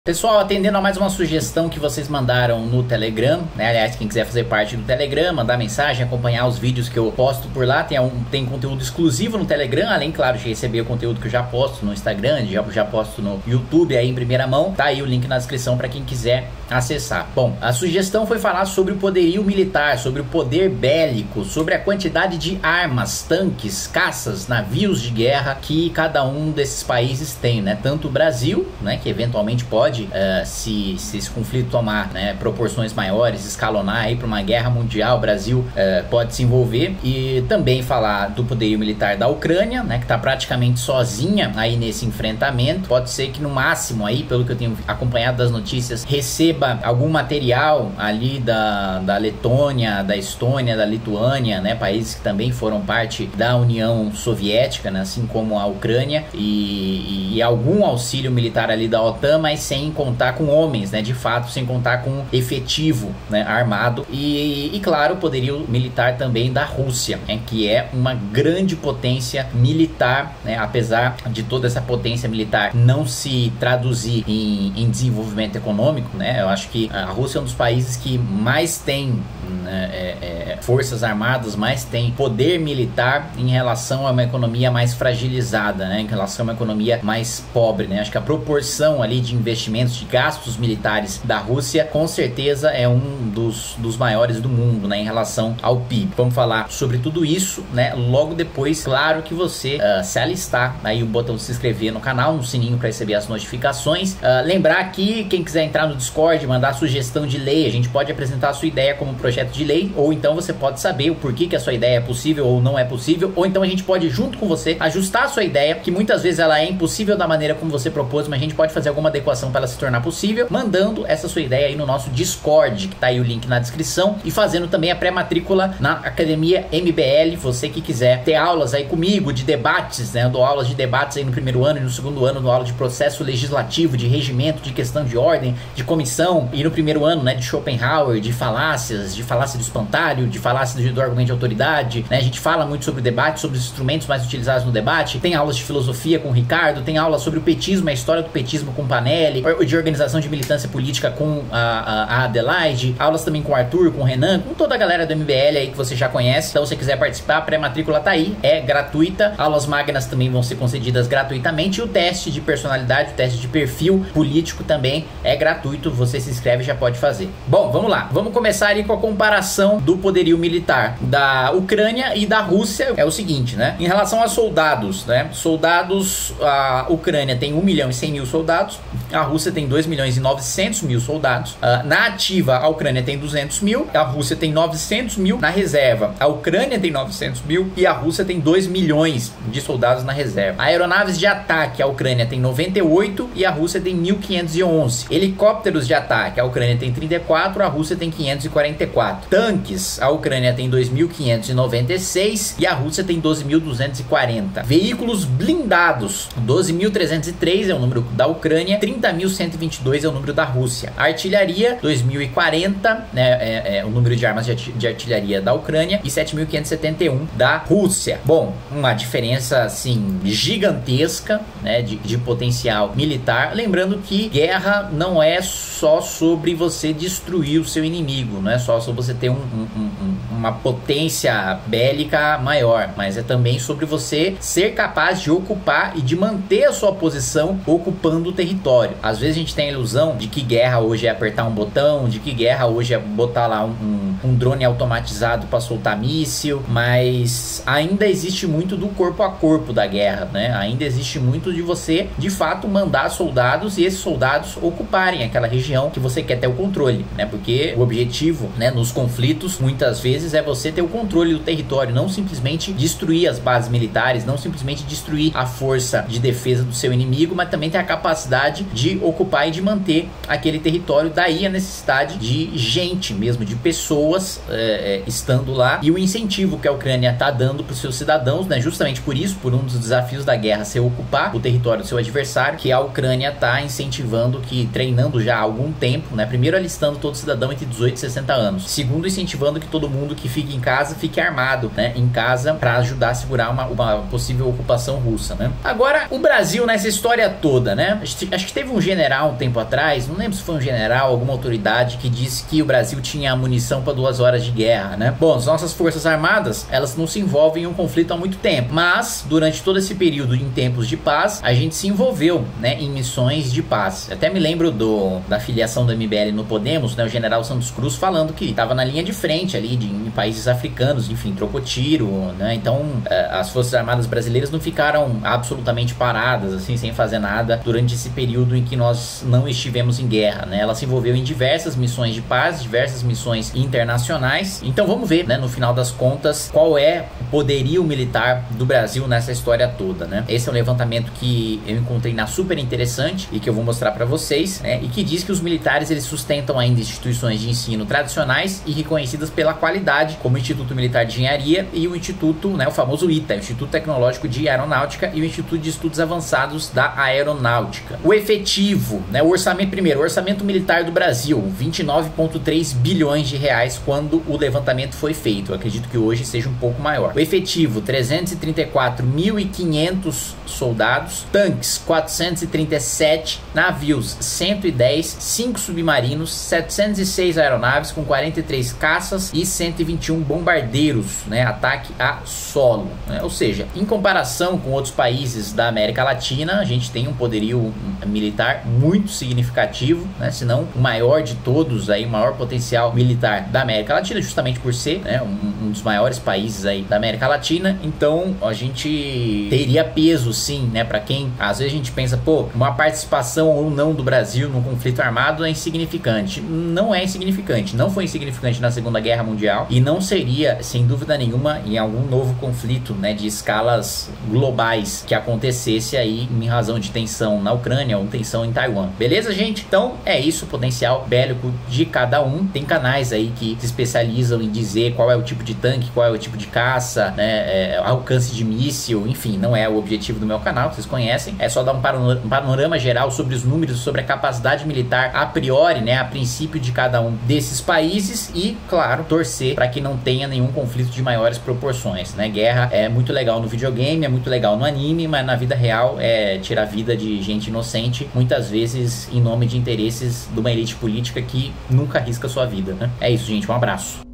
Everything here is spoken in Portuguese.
Pessoal, atendendo a mais uma sugestão que vocês mandaram no Telegram, né? Aliás, quem quiser fazer parte do Telegram, mandar mensagem, acompanhar os vídeos que eu posto por lá, tem conteúdo exclusivo no Telegram, além, claro, de receber o conteúdo que eu já posto no Instagram, já posto no YouTube aí em primeira mão. Tá aí o link na descrição para quem quiser acessar. Bom, a sugestão foi falar sobre o poderio militar, sobre o poder bélico, sobre a quantidade de armas, tanques, caças, navios de guerra que cada um desses países tem, né? Tanto o Brasil, né, que eventualmente pode se esse conflito tomar, né, proporções maiores, escalonar aí para uma guerra mundial, o Brasil pode se envolver, e também falar do poderio militar da Ucrânia, né, que está praticamente sozinha aí nesse enfrentamento. Pode ser que no máximo aí, pelo que eu tenho acompanhado das notícias, receba algum material ali da Letônia, da Estônia, da Lituânia, né, países que também foram parte da União Soviética, né, assim como a Ucrânia, e algum auxílio militar ali da OTAN, mas sem contar com homens, né, de fato, sem contar com efetivo, né, armado, e claro, o poderio militar também da Rússia, né, que é uma grande potência militar, né, apesar de toda essa potência militar não se traduzir em desenvolvimento econômico, né, eu acho que a Rússia é um dos países que mais tem forças armadas, mais tem poder militar em relação a uma economia mais fragilizada, né, em relação a uma economia mais pobre, né, acho que a proporção ali de investimentos, de gastos militares da Rússia, com certeza é um dos maiores do mundo, né, em relação ao PIB. Vamos falar sobre tudo isso, né, logo depois, claro, que você se alistar, aí o botão de se inscrever no canal, no sininho para receber as notificações. Lembrar que quem quiser entrar no Discord, mandar sugestão de lei, a gente pode apresentar a sua ideia como projeto de lei, ou então você pode saber o porquê que a sua ideia é possível ou não é possível, ou então a gente pode, junto com você, ajustar a sua ideia, que muitas vezes ela é impossível da maneira como você propôs, mas a gente pode fazer alguma adequação para ela se tornar possível, mandando essa sua ideia aí no nosso Discord, que tá aí o link na descrição, e fazendo também a pré-matrícula na Academia MBL. Você que quiser ter aulas aí comigo de debates, né, eu dou aulas de debates aí no primeiro ano, e no segundo ano dou aula de processo legislativo, de regimento, de questão de ordem, de comissão, e no primeiro ano, né, de Schopenhauer, de falácia do espantalho, de falácia do argumento de autoridade, né, a gente fala muito sobre o debate, sobre os instrumentos mais utilizados no debate, tem aulas de filosofia com o Ricardo, tem aulas sobre o petismo, a história do petismo com o Panelli, de organização de militância política com a Adelaide, aulas também com o Arthur, com o Renan, com toda a galera do MBL aí que você já conhece. Então, se você quiser participar, a pré-matrícula tá aí, é gratuita, aulas magnas também vão ser concedidas gratuitamente, e o teste de personalidade, o teste de perfil político também é gratuito, você se inscreve e já pode fazer. Bom, vamos lá, vamos começar aí com a comparação do poderio militar da Ucrânia e da Rússia. É o seguinte, né, em relação a soldados, né, a Ucrânia tem 1.100.000 soldados, a Rússia tem 2.900.000 soldados. Na ativa, a Ucrânia tem 200.000, a Rússia tem 900.000. Na reserva, a Ucrânia tem 900.000 e a Rússia tem 2 milhões de soldados na reserva. Aeronaves de ataque, a Ucrânia tem 98 e a Rússia tem 1.511. Helicópteros de ataque, a Ucrânia tem 34, a Rússia tem 544. Tanques, a Ucrânia tem 2.596 e a Rússia tem 12.240. Veículos blindados, 12.303 é o número da Ucrânia, 30.122 é o número da Rússia. Artilharia, 2.040, né, é o número de armas de artilharia da Ucrânia, e 7.571 da Rússia. Bom, uma diferença assim gigantesca, né, de potencial militar. Lembrando que guerra não é só sobre você destruir o seu inimigo, não é só sobre você ter uma potência bélica maior, mas é também sobre você ser capaz de ocupar e de manter a sua posição ocupando o território. Às vezes a gente tem a ilusão de que guerra hoje é apertar um botão, de que guerra hoje é botar lá um drone automatizado para soltar míssil, mas ainda existe muito do corpo a corpo da guerra, né? Ainda existe muito de você, de fato, mandar soldados e esses soldados ocuparem aquela região que você quer ter o controle, né? Porque o objetivo, né, nos conflitos, muitas vezes é você ter o controle do território, não simplesmente destruir as bases militares, não simplesmente destruir a força de defesa do seu inimigo, mas também ter a capacidade de ocupar e de manter aquele território. Daí a necessidade de gente mesmo, de pessoas estando lá, e o incentivo que a Ucrânia está dando para os seus cidadãos, né? Justamente por isso, por um dos desafios da guerra ser ocupar o território do seu adversário, que a Ucrânia está incentivando, treinando já há algum tempo, né? Primeiro alistando todo cidadão entre 18 e 60 anos. Segundo, incentivando que todo mundo que fique em casa, fique armado, né, em casa, para ajudar a segurar uma possível ocupação russa, né? Agora, o Brasil nessa história toda, né? Acho que teve um general um tempo atrás, não lembro se foi um general, alguma autoridade, que disse que o Brasil tinha munição para 2 horas de guerra, né? Bom, as nossas forças armadas, elas não se envolvem em um conflito há muito tempo, mas durante todo esse período, em tempos de paz, a gente se envolveu, né, em missões de paz. Até me lembro da filiação do MBL no Podemos, né, o general Santos Cruz falando que estava na linha de frente ali em países africanos, enfim, trocou tiro, né? Então as forças armadas brasileiras não ficaram absolutamente paradas, assim, sem fazer nada durante esse período em que nós não estivemos em guerra, né? Ela se envolveu em diversas missões de paz, diversas missões internacionais. Então vamos ver, né, no final das contas, qual é o poderio militar do Brasil nessa história toda, né? Esse é um levantamento que eu encontrei na Super Interessante e que eu vou mostrar para vocês, né? E que diz que os militares, eles sustentam ainda instituições de ensino tradicionais e reconhecidas pela qualidade, como o Instituto Militar de Engenharia e o Instituto, né, o famoso ITA, o Instituto Tecnológico de Aeronáutica, e o Instituto de Estudos Avançados da Aeronáutica. O efetivo, né, o orçamento militar do Brasil, 29,3 bilhões de reais quando o levantamento foi feito. Eu acredito que hoje seja um pouco maior. O efetivo, 334.500 soldados, tanques, 437, navios, 110, 5 submarinos, 706 aeronaves com 43 caças e 121 bombardeiros, né, ataque a solo, né? Ou seja, em comparação com outros países da América Latina, a gente tem um poderio militar muito significativo, né, se não o maior de todos, aí, o maior potencial militar da América Latina, justamente por ser, né, um dos maiores países aí da América Latina. Então a gente teria peso, sim, né, para quem às vezes a gente pensa, pô, uma participação ou não do Brasil num conflito armado é insignificante. Não é insignificante, não foi insignificante na Segunda Guerra Mundial e não seria, sem dúvida nenhuma, em algum novo conflito, né, de escalas globais que acontecesse aí em razão de tensão na Ucrânia ou tensão em Taiwan. Beleza, gente? Então é isso, o potencial bélico de cada um. Tem canais aí que se especializam em dizer qual é o tipo de tanque, qual é o tipo de caça, né, alcance de míssil, enfim, não é o objetivo do meu canal, vocês conhecem. É só dar um panorama geral sobre os números, sobre a capacidade militar a priori, né, a princípio de cada um desses países e, claro, torcer para que não tenha nenhum conflito de maiores proporções, né? Guerra é muito legal no videogame, é muito legal no anime, mas na vida real é tirar a vida de gente inocente, muitas vezes em nome de interesses de uma elite política que nunca arrisca sua vida, né? É isso, gente, um abraço.